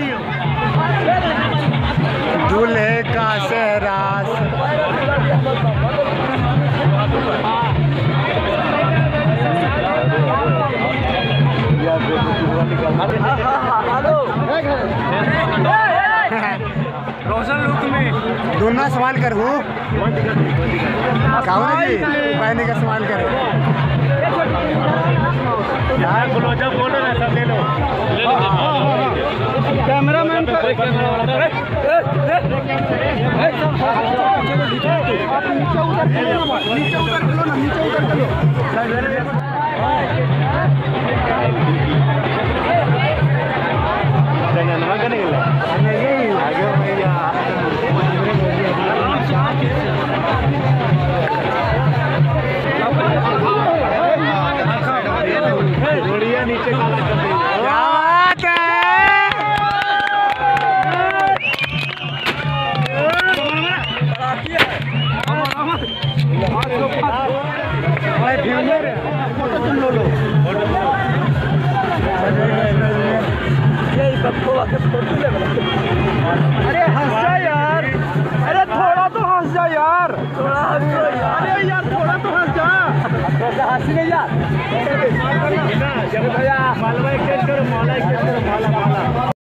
दूल्हे का सहरास रोशन लुक में दोनों सवाल कर हूँ जी बहनी का सवाल कर जब बोलो ना सब ले लो कैमरा मैन नीचे काला कर दे। क्या बात है अरे हंस जा यार, अरे थोड़ा तो हंस जा यार, थोड़ा हंस जा यार, अरे यार थोड़ा तो हंस जा, हंसी नहीं यार। मालवा एक करो, माला एक करो, माला माला